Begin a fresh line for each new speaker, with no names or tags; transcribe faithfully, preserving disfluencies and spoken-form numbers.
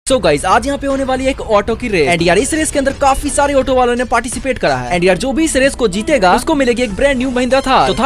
सो so guys, आज यहाँ पे होने वाली है एक ऑटो की रेस। एंड यार इस रेस के अंदर काफी सारे ऑटो वालों ने पार्टिसिपेट करा है। एंड यार जो भी इस रेस को जीतेगा उसको मिलेगी एक ब्रांड न्यू महिंद्रा थार। तो